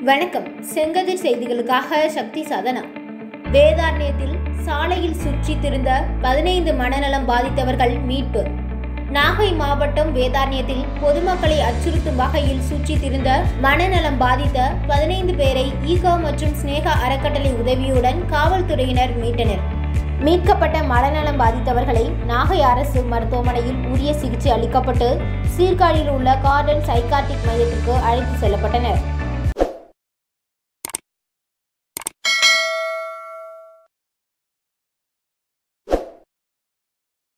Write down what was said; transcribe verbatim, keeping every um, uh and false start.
வணக்கம். செங்கதிர் செய்திகளுக்காக சக்தி சாதனா. வேதாரண்யத்தில் சாலையில் சுற்றி திரிந்த பதினைந்து மனநலம் பாதித்தவர்கள் மீட்பு. நாகை மாவட்டம் வேதாரண்யத்தில் பொதுமக்களை அச்சுறுத்தும் வகையில் சுற்றி திரிந்த மனநலம் பாதித்த பதினைந்து பேரை ஈகா மற்றும் ஸ்னேகா அறக்கட்டளை உதவியுடன் காவல்துறையினர் மீட்டனர். மீட்கப்பட்ட மனநலம் பாதித்தவர்களை நாகை அரசு மருத்துவமனையில் உரிய சிகிச்சை அளிக்கப்பட்டு சீர்காழியில் உள்ள கார்டன் சைக்காட்ரிக் மையத்திற்கு அழைத்து செல்லப்பட்டனர்.